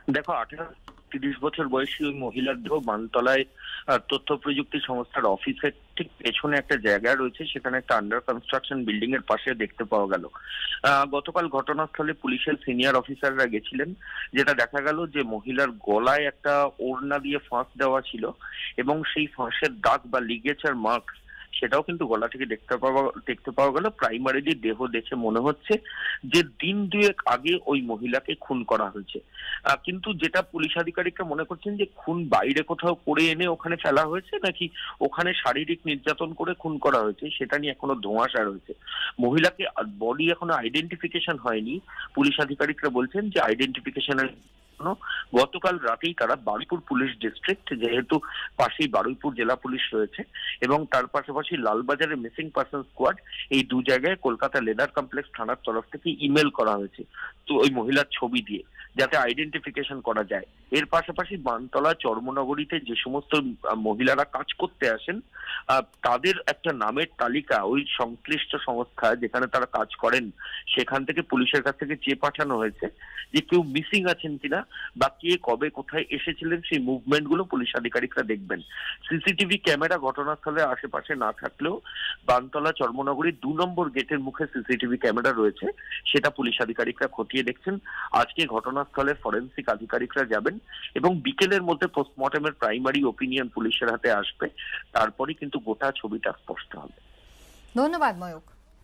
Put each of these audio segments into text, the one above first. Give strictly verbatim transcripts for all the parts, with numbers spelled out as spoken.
দেখো, আঠারো তিরিশ বছর বয়সী ওই মহিলার দেহ বানতলায় তথ্য প্রযুক্তি সংস্থার অফিসের ঠিক পেছনে একটা জায়গা রয়েছে, সেখানে একটা আন্ডার কনস্ট্রাকশন বিল্ডিং এর পাশে দেখতে পাওয়া গেল। গতকাল ঘটনাস্থলে পুলিশের সিনিয়র অফিসাররা গেছিলেন, যেটা দেখা গেল যে মহিলার গলায় একটা ওড়না দিয়ে ফাঁস দেওয়া ছিল এবং সেই ফাঁসের দাগ বা লিগেচার মার্কস সেটাও কিন্তু গলা থেকে দেখতে পাওয়া দেখতে পাওয়া গেল। প্রাইমারিলি দেহ দেখে মনে হচ্ছে যে দিন দুয়েক আগে ওই মহিলাকে খুন করা হয়েছে, কিন্তু যেটা পুলিশ আধিকারিকরা মনে করছেন যে খুন বাইরে কোথাও করে এনে ওখানে ফেলা হয়েছে নাকি ওখানে শারীরিক নির্যাতন করে খুন করা হয়েছে সেটা নিয়ে এখনো ধোঁয়াশা রয়েছে। মহিলাকে বডি এখনো আইডেন্টিফিকেশন হয়নি। পুলিশ আধিকারিকরা বলছেন যে আইডেন্টিফিকেশনের গতকাল রাতেই তারা বারুইপুর পুলিশ ডিস্ট্রিক্ট, যেহেতু পাশেই বারুইপুর জেলা পুলিশ রয়েছে এবং তার পাশাপাশি লালবাজারের মিসিং পার্সন স্কোয়াড, এই দু জায়গায় কলকাতা লেদার কমপ্লেক্স থানার তরফ থেকে ইমেল করা হয়েছে তো ওই মহিলার ছবি দিয়ে, যাতে আইডেন্টিফিকেশন করা যায়। এর পাশাপাশি বানতলা চর্মনগরীতে যে সমস্ত মহিলারা কাজ করতে আসেন তাদের একটা নামের তালিকা ওই সংশ্লিষ্ট সংস্থা যেখানে তারা কাজ করেন সেখান থেকে পুলিশের কাছ থেকে চেয়ে পাঠানো হয়েছে যে কেউ মিসিং আছেন কিনা বা কে কবে কোথায় এসেছিলেন সেই মুভমেন্ট গুলো পুলিশ আধিকারিকরা দেখবেন। সিসিটিভি ক্যামেরা ঘটনাস্থলের আশেপাশে না থাকলেও বানতলা চর্মনগরীর দু নম্বর গেটের মুখে সিসিটিভি ক্যামেরা রয়েছে, সেটা পুলিশ আধিকারিকরা খতিয়ে দেখছেন। আজকে ঘটনাস্থলে ফরেন্সিক আধিকারিকরা যাবেন এবং বিকেলের মধ্যে পোস্টমর্টমের প্রাইমারি ওপিনিয়ন পুলিশের হাতে আসবে, তারপরে কিন্তু গোটা ছবিটা স্পষ্ট হবে। ধন্যবাদ ময়ূক।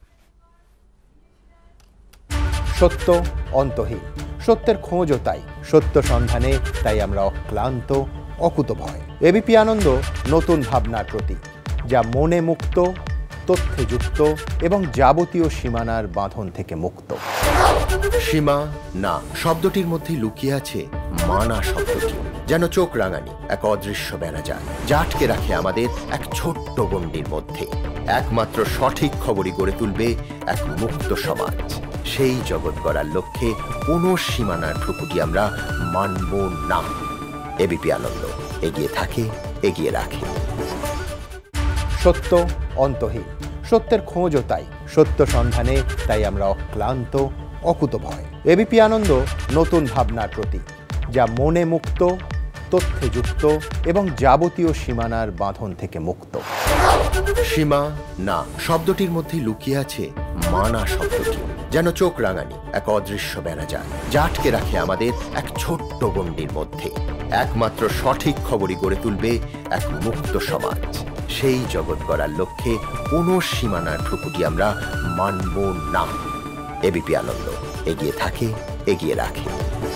সত্য অন্তহীন, সত্যের খোঁজও তাই, সত্য সন্ধানে তাই আমরা অক্লান্ত অকুতভয়। এবিপি আনন্দ নতুন ভাবনার প্রতীক, যা মনে মুক্ত, তথ্যে যুক্ত এবং যাবতীয় সীমানার বাঁধন থেকে মুক্ত। সীমা না শব্দটির মধ্যে লুকিয়ে আছে মানা শব্দটি, যেন চোখ রাঙানি এক অদৃশ্য বেড়াজাল, যা আটকে রাখে আমাদের এক ছোট্ট গণ্ডির মধ্যে। একমাত্র সঠিক খবরই গড়ে তুলবে এক মুক্ত সমাজ। সেই জগৎ গড়ার লক্ষ্যে কোনো সীমানার ঠুকুটি আমরা মানব না। এবিপি আনন্দ এগিয়ে থাকে, এগিয়ে রাখে। সত্য অন্তহীন, সত্যের খোঁজও তাই, সত্য সন্ধানে তাই আমরা অক্লান্ত অকুতভয়। এবিপি আনন্দ নতুন ভাবনার প্রতীক, যা মনে মুক্ত, তথ্যে যুক্ত এবং যাবতীয় সীমানার বাঁধন থেকে মুক্ত। সীমা না শব্দটির মধ্যে লুকিয়ে আছে মানা শব্দটি, যেন চোখ রাঙানি এক অদৃশ্য বেড়াজাল, যা আটকে রাখে আমাদের এক ছোট্ট গণ্ডির মধ্যে। একমাত্র সঠিক খবরই গড়ে তুলবে এক মুক্ত সমাজ। সেই জগৎ গড়ার লক্ষ্যে কোনো সীমানার ঠুকুটি আমরা মানব না। এবিপি আনন্দ এগিয়ে থাকে, এগিয়ে রাখে।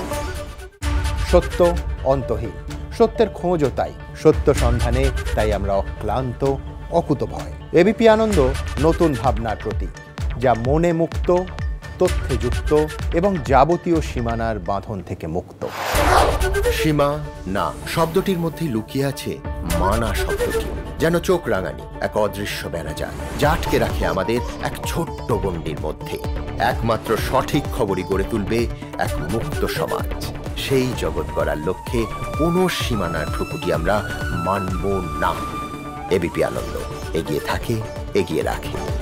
সত্য অন্তহীন, সত্যের খোঁজও তাই, সত্য সন্ধানে তাই আমরা অক্লান্ত অকুতভয়। এবিপি আনন্দ নতুন ভাবনার প্রতীক, যা মনে মুক্ত, তথ্যে যুক্ত এবং যাবতীয় সীমানার বাঁধন থেকে মুক্ত। সীমা না শব্দটির মধ্যে লুকিয়ে আছে মানা শব্দটি, যেন চোখ রাঙানি এক অদৃশ্য বেড়াজাল, যা আটকে রাখে আমাদের এক ছোট্ট গণ্ডির মধ্যে। একমাত্র সঠিক খবরই গড়ে তুলবে এক মুক্ত সমাজ। সেই জগৎ গড়ার লক্ষ্যে কোনো সীমানার ঠুকুটি আমরা মানব না। এবিপি আনন্দ এগিয়ে থাকে, এগিয়ে রাখে।